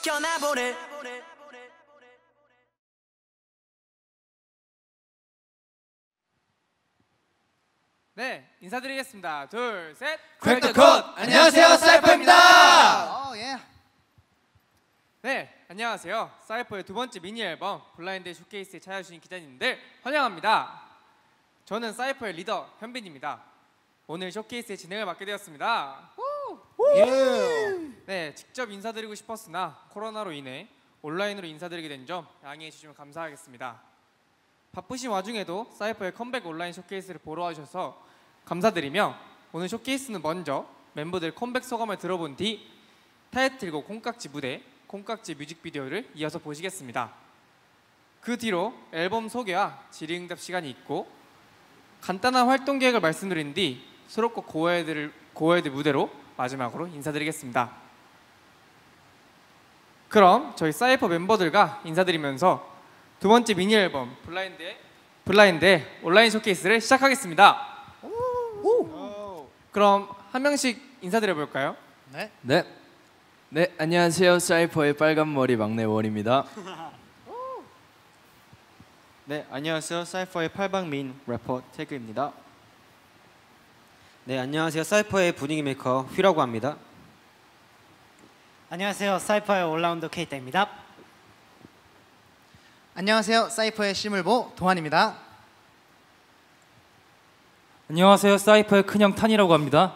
밝혀나 보네. 네, 인사드리겠습니다. 둘, 셋. Crack the Code! 안녕하세요, 사이퍼입니다. 네, 안녕하세요. 사이퍼의 두 번째 미니 앨범 블라인드 쇼케이스에 찾아주신 기자님들 환영합니다. 저는 사이퍼의 리더 현빈입니다. 오늘 쇼케이스의 진행을 맡게 되었습니다. 네, 직접 인사드리고 싶었으나 코로나로 인해 온라인으로 인사드리게 된 점 양해해 주시면 감사하겠습니다. 바쁘신 와중에도 사이퍼의 컴백 온라인 쇼케이스를 보러 와주셔서 감사드리며 오늘 쇼케이스는 먼저 멤버들 컴백 소감을 들어본 뒤 타이틀곡 콩깍지 무대, 콩깍지 뮤직비디오를 이어서 보시겠습니다. 그 뒤로 앨범 소개와 질의응답 시간이 있고 간단한 활동 계획을 말씀드린 뒤 수록곡 고어헤드 무대로 마지막으로 인사드리겠습니다. 그럼 저희 사이퍼 멤버들과 인사드리면서 두 번째 미니 앨범 블라인드의 온라인 쇼케이스를 시작하겠습니다. 그럼 한 명씩 인사드려 볼까요? 네, 안녕하세요. 사이퍼의 빨간 머리 막내 월입니다. 네, 안녕하세요. 사이퍼의 팔방민 래퍼 태그입니다. 네, 안녕하세요. 사이퍼의 분위기 메이커 휘라고 합니다. 안녕하세요. 사이퍼의 올라운더 케이타입니다. 안녕하세요. 사이퍼의 시물보 동환입니다. 안녕하세요. 사이퍼의 큰형 탄이라고 합니다.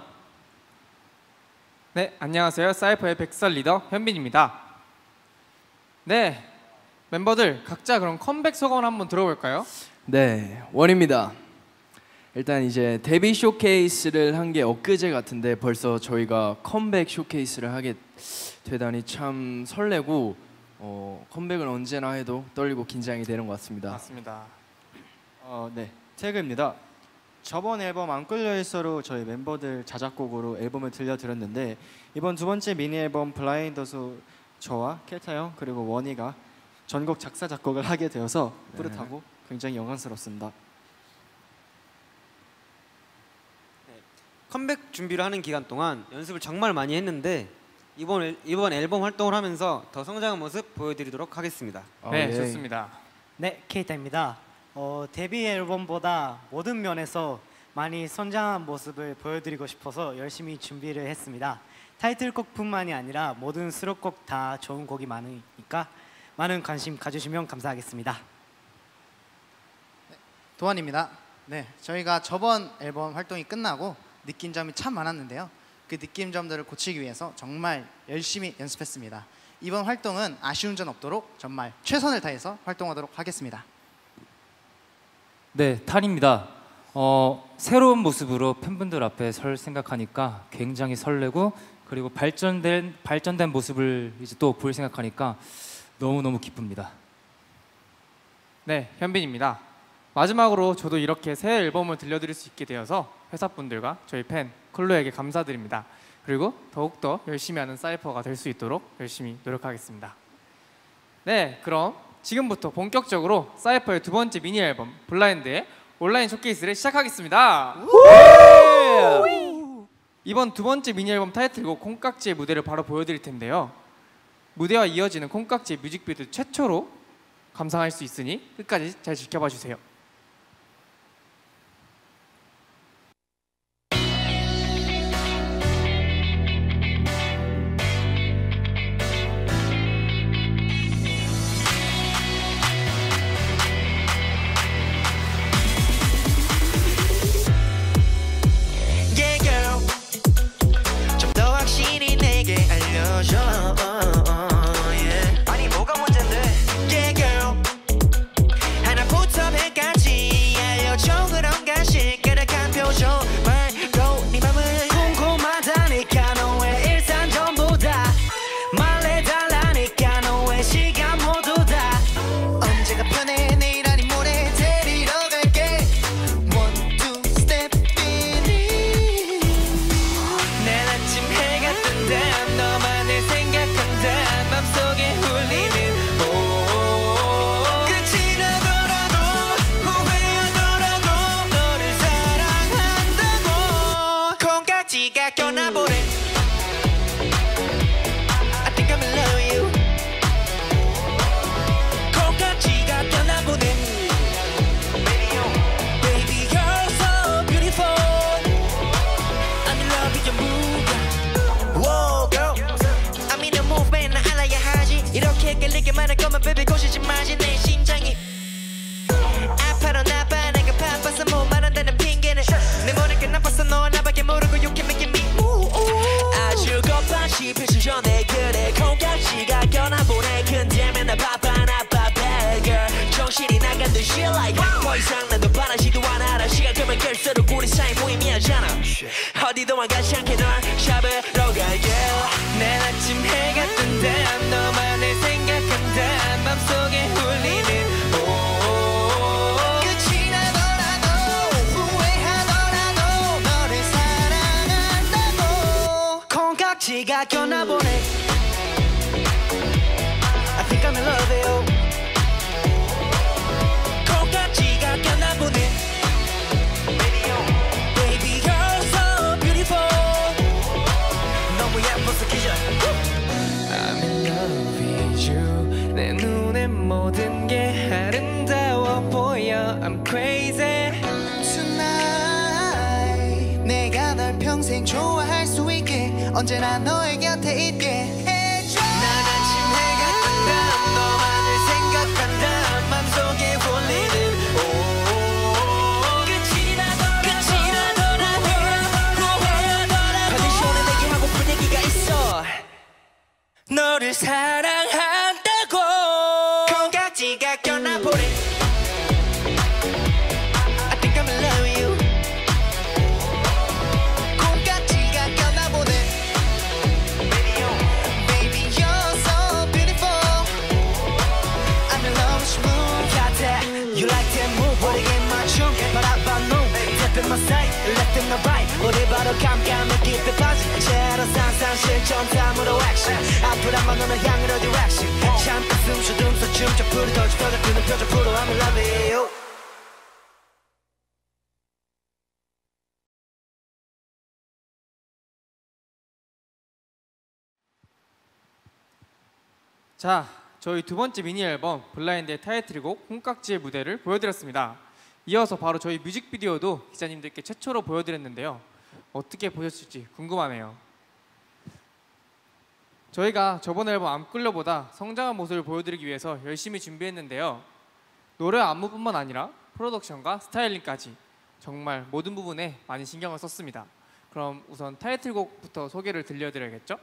네, 안녕하세요. 사이퍼의 백설 리더 현빈입니다. 네, 멤버들 각자 그럼 컴백 소감을 한번 들어볼까요? 네, 월입니다. 일단 이제 데뷔 쇼케이스를 한 게 엊그제 같은데 벌써 저희가 컴백 쇼케이스를 하게 되다니 참 설레고 컴백을 언제나 해도 떨리고 긴장이 되는 것 같습니다. 맞습니다. 네, 태그입니다. 저번 앨범 안 끌려 있어로 저희 멤버들 자작곡으로 앨범을 들려드렸는데 이번 두 번째 미니 앨범 블라인더도 저와 켈타 형 그리고 원희가 전곡 작사 작곡을 하게 되어서 뿌듯하고 굉장히 영광스럽습니다. 컴백 준비를 하는 기간 동안 연습을 정말 많이 했는데 이번 앨범 활동을 하면서 더 성장한 모습 보여드리도록 하겠습니다. 네, 좋습니다. 네, 케이타입니다. 데뷔 앨범보다 모든 면에서 많이 성장한 모습을 보여드리고 싶어서 열심히 준비를 했습니다. 타이틀곡뿐만이 아니라 모든 수록곡 다 좋은 곡이 많으니까 많은 관심 가주시면 감사하겠습니다. 동환입니다. 네, 저희가 저번 앨범 활동이 끝나고 느낀 점이 참 많았는데요. 그 느낀 점들을 고치기 위해서 정말 열심히 연습했습니다. 이번 활동은 아쉬운 점 없도록 정말 최선을 다해서 활동하도록 하겠습니다. 네, 탄입니다. 새로운 모습으로 팬분들 앞에 설 생각하니까 굉장히 설레고 그리고 발전된 모습을 이제 또 볼 생각하니까 너무너무 기쁩니다. 네, 현빈입니다. 마지막으로 저도 이렇게 새 앨범을 들려드릴 수 있게 되어서 회사분들과 저희 팬 클로에게 감사드립니다. 그리고 더욱더 열심히 하는 사이퍼가 될 수 있도록 열심히 노력하겠습니다. 네, 그럼 지금부터 본격적으로 사이퍼의 두 번째 미니 앨범 블라인드의 온라인 쇼케이스를 시작하겠습니다. 이번 두 번째 미니 앨범 타이틀곡 콩깍지의 무대를 바로 보여드릴 텐데요. 무대와 이어지는 콩깍지의 뮤직비디오 최초로 감상할 수 있으니 끝까지 잘 지켜봐 주세요. 아니 뭐가 문제인데? Yeah girl 하나부터 100까지 보내 그래 콩깍지가 껴나보네 근데 맨날 바빠 나 바빠 girl 정신이 나간 듯이 like 더 이상 나도 바라지도 않아 시간 끌면 끌수록 우리 사이 무의미하잖아 어디 도망가지 않게 널 잡으러 갈게 내 아침 해가 뜬다 너만을 생각한다 맘속에 울리는 끝이 나더라도 후회하더라도 너를 사랑한다고 콩깍지가 껴나보네 I think I'm in love with you 콩깍지가 껴나보네 Baby you're so beautiful 너무 예뻐서 기절 I'm in love with you 내 눈에 모든 게 아름다워 보여 I'm crazy Tonight 내가 널 평생 좋아할 수 있게 언제나 너의 곁에 있게 해줘 난 아침 해가 뜬다 너만을 생각한다 맘속에 울리는 끝이 나더라도 후회하더라도 컨디션에 내게 하고픈 얘기가 있어 너를 사랑한다고 콩깍지가 껴나보네 I think I'm in love with you 콩깍지가 껴나보네 Baby you're so beautiful I'm in love with you 같아 You like that move 우리에게 맞춤 바라봐 눈 Step in my side Left in the right 우리 바로 깜깜해 깊이 빠진 채로 상상 실전 다음으로 action 앞으로만 너는 향으로 direction 잠깐 숨 쉬면서 춤춰 불이 더 짙어져 뜨는 표정 프로 I'm in love with you 자, 저희 두 번째 미니 앨범 블라인드의 타이틀곡 콩깍지의 무대를 보여드렸습니다. 이어서 바로 저희 뮤직비디오도 기자님들께 최초로 보여드렸는데요. 어떻게 보셨을지 궁금하네요. 저희가 저번 앨범 안꿀려보다 성장한 모습을 보여드리기 위해서 열심히 준비했는데요. 노래 안무뿐만 아니라 프로덕션과 스타일링까지 정말 모든 부분에 많이 신경을 썼습니다. 그럼 우선 타이틀곡부터 소개를 들려드려야겠죠?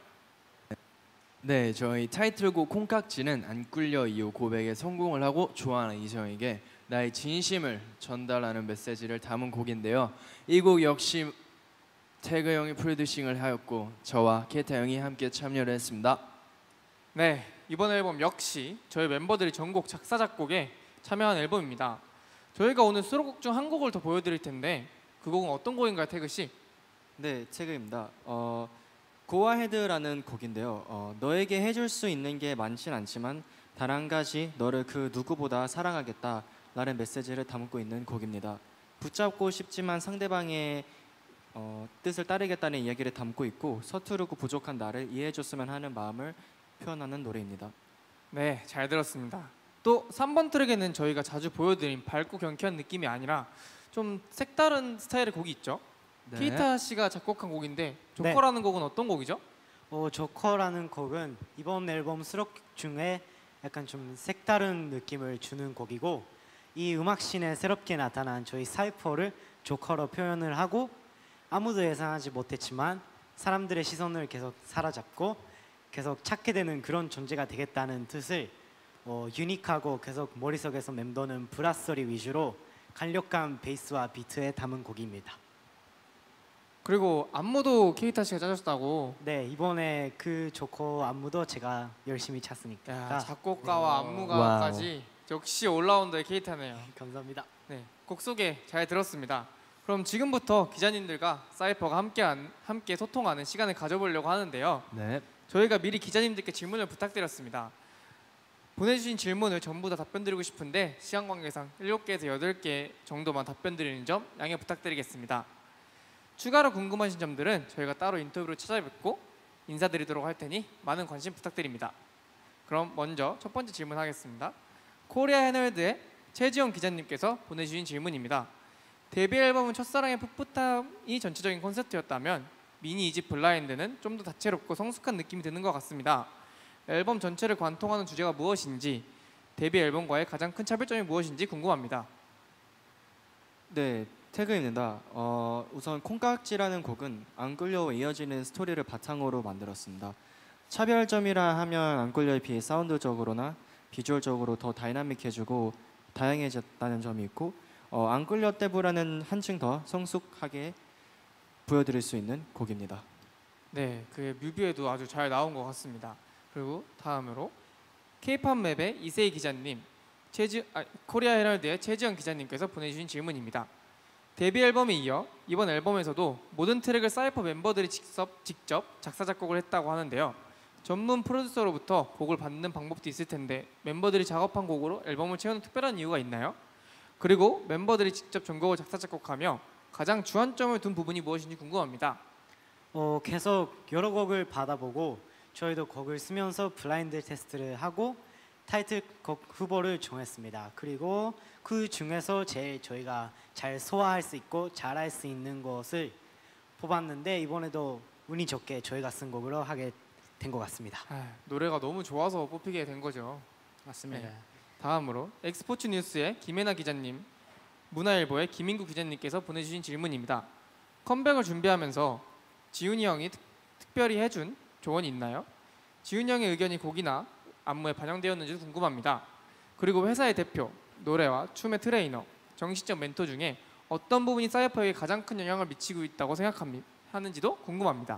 네, 저희 타이틀곡 콩깍지는 안 꿀려 이후 고백에 성공을 하고 좋아하는 이성에게 나의 진심을 전달하는 메시지를 담은 곡인데요. 이 곡 역시 태그 형이 프로듀싱을 하였고 저와 케이타 형이 함께 참여를 했습니다. 네, 이번 앨범 역시 저희 멤버들이 전곡 작사 작곡에 참여한 앨범입니다. 저희가 오늘 수록곡 중 한 곡을 더 보여드릴 텐데 그 곡은 어떤 곡인가요, 태그 씨? 네, 태그입니다. 고아헤드라는 곡인데요. 너에게 해줄 수 있는 게 많진 않지만 단 한 가지 너를 그 누구보다 사랑하겠다라는 메시지를 담고 있는 곡입니다. 붙잡고 싶지만 상대방의 뜻을 따르겠다는 이야기를 담고 있고 서투르고 부족한 나를 이해해줬으면 하는 마음을 표현하는 노래입니다. 네, 잘 들었습니다. 또 3번 트랙에는 저희가 자주 보여드린 밝고 경쾌한 느낌이 아니라 좀 색다른 스타일의 곡이 있죠? 네. 케이타 씨가 작곡한 곡인데 조커라는 곡은 어떤 곡이죠? 조커라는 곡은 이번 앨범 수록 중에 약간 좀 색다른 느낌을 주는 곡이고 이 음악씬에 새롭게 나타난 저희 사이퍼를 조커로 표현을 하고 아무도 예상하지 못했지만 사람들의 시선을 계속 사로잡고 계속 찾게 되는 그런 존재가 되겠다는 뜻을 유니크하고 계속 머릿속에서 맴도는 브라스 소리 위주로 간력감 베이스와 비트에 담은 곡입니다. 그리고 안무도 케이타 씨가 짜줬다고. 네, 이번에 그 조커 안무도 제가 열심히 찼으니까. 야, 작곡가와 안무가까지 역시 올라운더의 케이타네요. 감사합니다. 네, 곡 소개 잘 들었습니다. 그럼 지금부터 기자님들과 사이퍼가 함께 소통하는 시간을 가져보려고 하는데요. 네. 저희가 미리 기자님들께 질문을 부탁드렸습니다. 보내주신 질문을 전부 다 답변 드리고 싶은데 시간 관계상 7개에서 8개 정도만 답변 드리는 점 양해 부탁드리겠습니다. 추가로 궁금하신 점들은 저희가 따로 인터뷰로 찾아뵙고 인사드리도록 할 테니 많은 관심 부탁드립니다. 그럼 먼저 첫 번째 질문 하겠습니다. 코리아 해널드의 최지영 기자님께서 보내주신 질문입니다. 데뷔 앨범은 첫사랑의 풋풋함이 전체적인 콘셉트였다면 미니 2집 블라인드는 좀 더 다채롭고 성숙한 느낌이 드는 것 같습니다. 앨범 전체를 관통하는 주제가 무엇인지 데뷔 앨범과의 가장 큰 차별점이 무엇인지 궁금합니다. 네, 태그입니다. 우선 콩깍지라는 곡은 안 끌려 이어지는 스토리를 바탕으로 만들었습니다. 차별점이라 하면 안꿀려에 비해 사운드적으로나 비주얼적으로 더 다이나믹해지고 다양해졌다는 점이 있고 안꿀려 때보다는 한층 더 성숙하게 보여드릴 수 있는 곡입니다. 네, 그 뮤비에도 아주 잘 나온 것 같습니다. 그리고 다음으로 K-팝 맵의 이세희 기자님, 코리아 헤럴드의 최지영 기자님께서 보내주신 질문입니다. 데뷔 앨범에 이어 이번 앨범에서도 모든 트랙을 사이퍼 멤버들이 직접 작사 작곡을 했다고 하는데요. 전문 프로듀서로부터 곡을 받는 방법도 있을 텐데 멤버들이 작업한 곡으로 앨범을 채우는 특별한 이유가 있나요? 그리고 멤버들이 직접 전곡을 작사 작곡하며 가장 주안점을 둔 부분이 무엇인지 궁금합니다. 계속 여러 곡을 받아보고 저희도 곡을 쓰면서 블라인드 테스트를 하고 타이틀곡 후보를 정했습니다. 그리고 그 중에서 제일 저희가 잘 소화할 수 있고 잘할 수 있는 것을 뽑았는데 이번에도 운이 좋게 저희가 쓴 곡으로 하게 된 것 같습니다. 노래가 너무 좋아서 뽑히게 된 거죠. 맞습니다. 네. 다음으로 엑스포츠 뉴스의 김혜나 기자님, 문화일보의 김인구 기자님께서 보내주신 질문입니다. 컴백을 준비하면서 지훈이 형이 특별히 해준 조언이 있나요? 지훈이 형의 의견이 곡이나 안무에 반영되었는지 궁금합니다. 그리고 회사의 대표, 노래와 춤의 트레이너, 정신적 멘토 중에 어떤 부분이 사이퍼에게 가장 큰 영향을 미치고 있다고 생각하는지도 궁금합니다.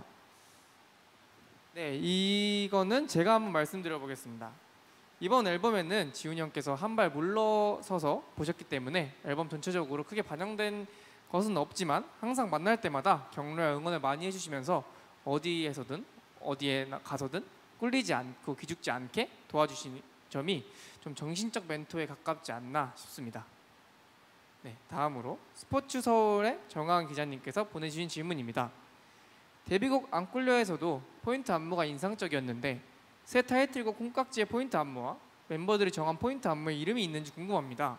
네, 이거는 제가 한번 말씀드려 보겠습니다. 이번 앨범에는 지훈이 형께서 한 발 물러서서 보셨기 때문에 앨범 전체적으로 크게 반영된 것은 없지만 항상 만날 때마다 격려와 응원을 많이 해주시면서 어디에서든 어디에 가서든 꿀리지 않고 기죽지 않게 도와주신 점이 좀 정신적 멘토에 가깝지 않나 싶습니다. 네, 다음으로 스포츠 서울의 정하은 기자님께서 보내주신 질문입니다. 데뷔곡 안꿀려에서도 포인트 안무가 인상적이었는데 새 타이틀곡 콩깍지의 포인트 안무와 멤버들이 정한 포인트 안무의 이름이 있는지 궁금합니다.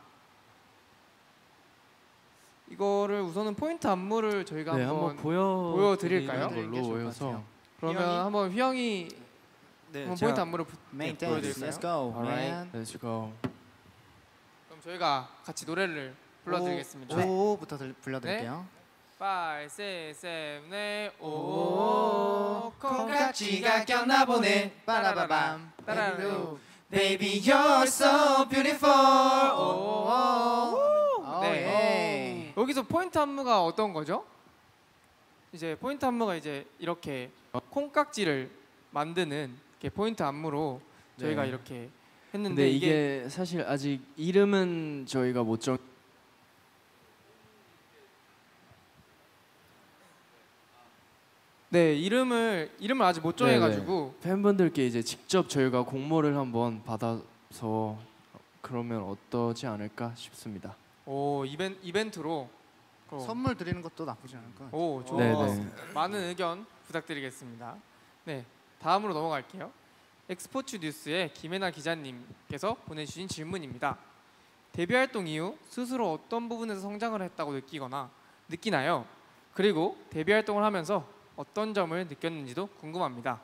이거를 우선은 포인트 안무를 저희가 한번 보여드릴까요? 걸로 해서 그러면 한번 휘영이 네, 한번 포인트 안무를 메인 댄스, let's go, man. Let's go. 그럼 저희가 같이 노래를 불러드리겠습니다. 오부터 불러드릴게요. 5, 6, 7, 8 오 콩깍지가 꼈나 보네. 빠라바밤. 따라라루. Baby you're so beautiful. 네. 여기서 포인트 안무가 어떤 거죠? 이제 포인트 안무가 이제 이렇게 콩깍지를 만드는 이렇게 포인트 안무로 저희가 네. 이렇게 했는데 근데 이게 사실 아직 이름은 저희가 못 정. 네, 이름을 아직 못 정해가지고 팬분들께 이제 직접 저희가 공모를 한번 받아서 그러면 어떠지 않을까 싶습니다. 오 이벤트로 선물 드리는 것도 나쁘지 않을 것 같아요. 오 좋아요. 네네. 많은 의견 부탁드리겠습니다. 네, 다음으로 넘어갈게요. 엑스포츠 뉴스의 김혜나 기자님께서 보내주신 질문입니다. 데뷔 활동 이후 스스로 어떤 부분에서 성장을 했다고 느끼나요? 그리고 데뷔 활동을 하면서 어떤 점을 느꼈는지도 궁금합니다.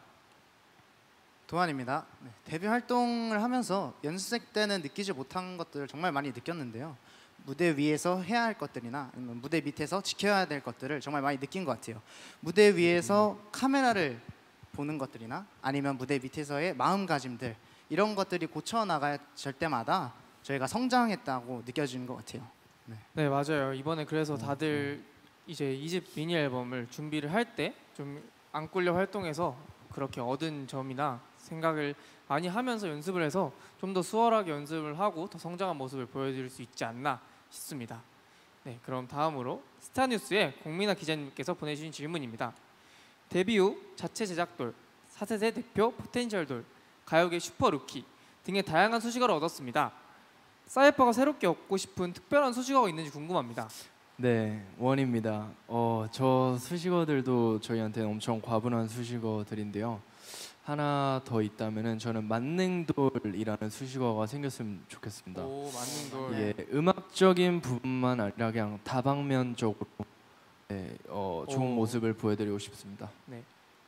도안입니다. 네, 데뷔 활동을 하면서 연습생 때는 느끼지 못한 것들을 정말 많이 느꼈는데요. 무대 위에서 해야 할 것들이나 아니면 무대 밑에서 지켜야 될 것들을 정말 많이 느낀 것 같아요. 무대 위에서 카메라를 보는 것들이나 아니면 무대 밑에서의 마음가짐들 이런 것들이 고쳐나갈 때마다 저희가 성장했다고 느껴지는 것 같아요. 네 맞아요. 이번에 그래서 다들 이제 2집 미니 앨범을 준비를 할 때 좀 안꿀려 활동에서 그렇게 얻은 점이나 생각을 많이 하면서 연습을 해서 좀 더 수월하게 연습을 하고 더 성장한 모습을 보여드릴 수 있지 않나 싶습니다. 네, 그럼 다음으로 스타뉴스의 공민아 기자님께서 보내주신 질문입니다. 데뷔 후 자체 제작돌, 4세대 대표 포텐셜돌, 가요계 슈퍼루키 등의 다양한 수식어를 얻었습니다. 사이퍼가 새롭게 얻고 싶은 특별한 수식어가 있는지 궁금합니다. 네, 원입니다. 저 수식어들도 저희한테 엄청 과분한 수식어들인데요. 하나 더 있다면은 저는 만능돌이라는 수식어가 생겼으면 좋겠습니다. 오, 만능돌. 이게 음악적인 부분만 아니라 그냥 다방면적으로 네, 좋은 모습을 보여드리고 싶습니다. 네,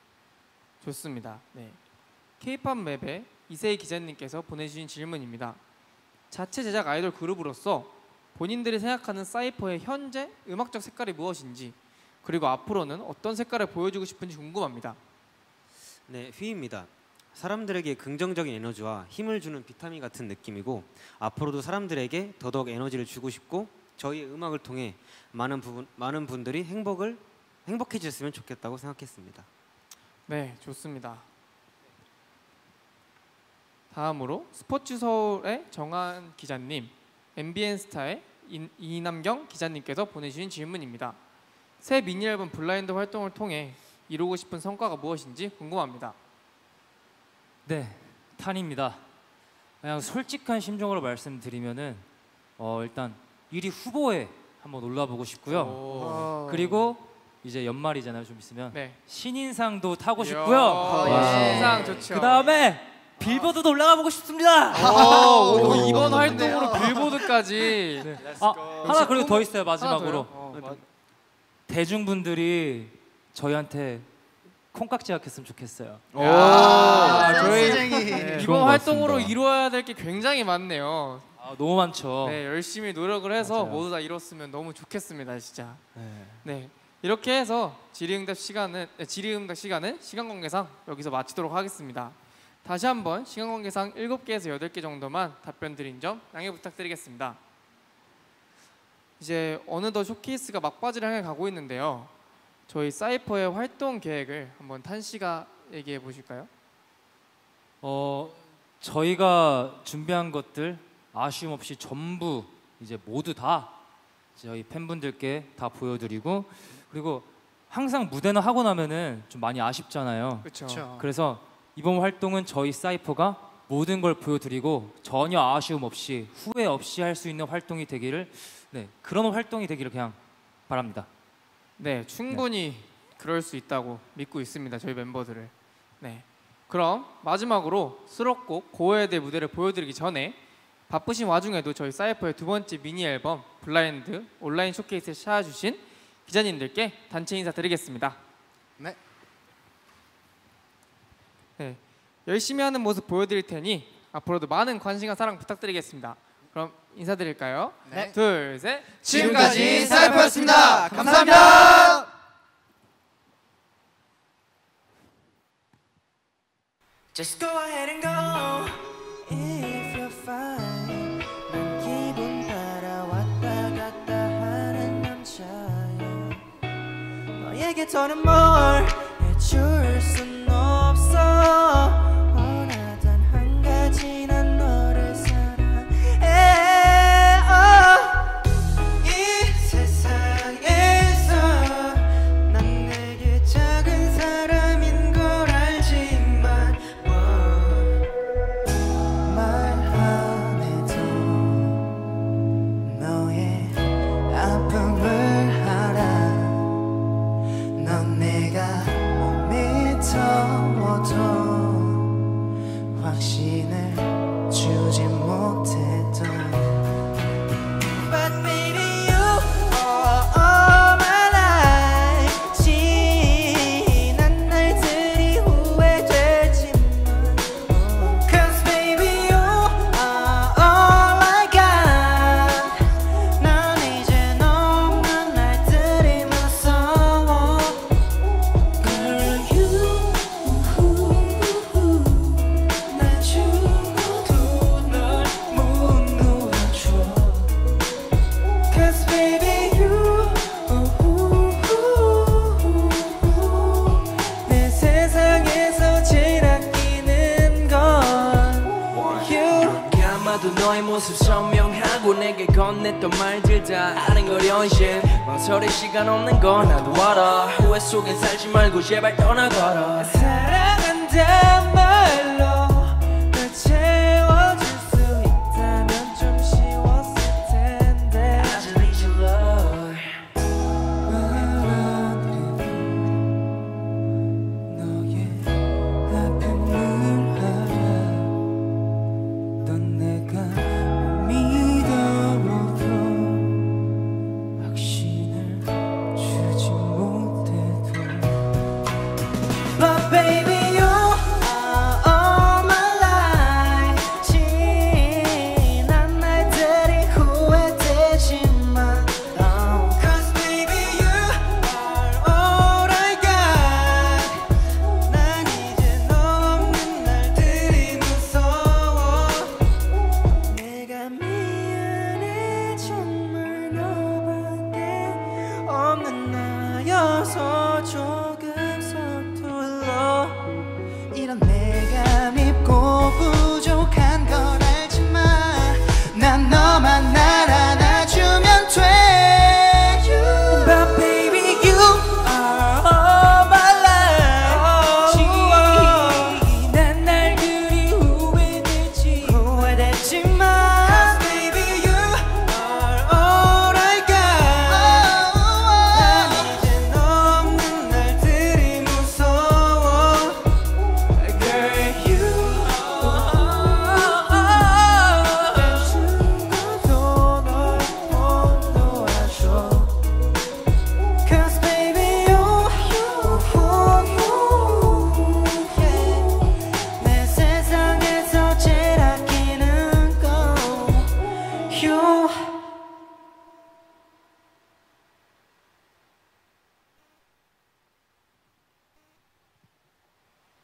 좋습니다. 네, K-팝 맵의 이세희 기자님께서 보내주신 질문입니다. 자체 제작 아이돌 그룹으로서 본인들이 생각하는 사이퍼의 현재 음악적 색깔이 무엇인지 그리고 앞으로는 어떤 색깔을 보여주고 싶은지 궁금합니다. 네, 휘입니다. 사람들에게 긍정적인 에너지와 힘을 주는 비타민 같은 느낌이고 앞으로도 사람들에게 더더욱 에너지를 주고 싶고 저희의 음악을 통해 많은 분들이 행복해지셨으면 좋겠다고 생각했습니다. 네, 좋습니다. 다음으로 스포츠 서울의 정한 기자님, MBN 스타의 이남경 기자님께서 보내주신 질문입니다. 새 미니 앨범 블라인드 활동을 통해 이루고 싶은 성과가 무엇인지 궁금합니다. 네, 탄입니다. 그냥 솔직한 심정으로 말씀드리면은 일단 1위 후보에 한번 올라보고 싶고요. 그리고 이제 연말이잖아요. 좀 있으면 네. 신인상도 타고 이야, 싶고요. 신인상 좋죠. 그 다음에 빌보드도 올라가 보고 싶습니다. 이번 활동으로 빌보드까지. 네. 하나 그리고 더 있어요. 마지막으로 대중분들이 저희한테 콩깍지 약했으면 좋겠어요. 저희 센스쟁이. 이번 활동으로 이루어야 될 게 굉장히 많네요. 너무 많죠. 네, 열심히 노력을 해서 맞아요. 모두 다 이뤘으면 너무 좋겠습니다, 진짜. 네, 이렇게 해서 질의응답 시간은 시간 관계상 여기서 마치도록 하겠습니다. 다시 한번 시간 관계상 7개에서 8개 정도만 답변 드린 점 양해 부탁드리겠습니다. 이제 어느덧 쇼케이스가 막바지를 향해 가고 있는데요. 저희 사이퍼의 활동 계획을 한번 탄 씨가 얘기해 보실까요? 저희가 준비한 것들 아쉬움 없이 전부 이제 모두 다 저희 팬분들께 다 보여드리고 그리고 항상 무대나 하고 나면은 좀 많이 아쉽잖아요. 그렇죠. 그래서 이번 활동은 저희 사이퍼가 모든 걸 보여드리고 전혀 아쉬움 없이 후회 없이 할 수 있는 활동이 되기를 그런 활동이 되기를 그냥 바랍니다. 네, 충분히 그럴 수 있다고 믿고 있습니다. 저희 멤버들을. 네, 그럼 마지막으로 수록곡 고해에 대해 무대를 보여드리기 전에 바쁘신 와중에도 저희 사이퍼의 두 번째 미니 앨범 블라인드 온라인 쇼케이스에 찾아주신 기자님들께 단체 인사드리겠습니다. 네, 열심히 하는 모습 보여드릴 테니 앞으로도 많은 관심과 사랑 부탁드리겠습니다. 그럼 인사드릴까요? 네. 둘, 셋. 지금까지 사이퍼였습니다. 감사합니다. Just go ahead and go if you're fine. 난 기분 따라 왔다 갔다 하는 남자야. 너에게 더는 뭘 해줄 순 없어. 원하던 한 가지 난 너를 사랑해. 이 세상에서 난 내게 작은 사람인 걸 알지만 말안해도 너의 아픔을 알아. 넌 내가 못 믿어도 확신을 주지 못해도 But baby you are all my life. 지난 날들이 후회되지만 Cause baby you are all I got. 난 이제 너만 날들이 무서워. Girl you 날 죽어도 널 못 놓아줘. Cause baby you 내 세상에서 제일 아끼는 건 you. 그렇게 아마도 너의 모습 선명하고 내게 건넸던 말들 다 아른거려 현실 망설일 시간 없는 건 나도 알아. 후회 속엔 살지 말고 제발 떠나거라. 사랑한단 말로 널 채워줄 수 있다면 좀 쉬웠을 텐데. I just need your love. 너의 아픔을 알아. 넌 내가 믿어도 확신을 주지 못해도 But baby you are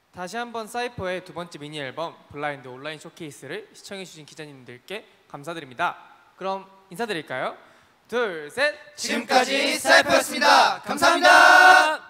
다시 한번 사이퍼의 두 번째 미니 앨범 블라인드 온라인 쇼케이스를 시청해주신 기자님들께 감사드립니다. 그럼 인사드릴까요? 둘, 셋. 지금까지 사이퍼였습니다. 감사합니다.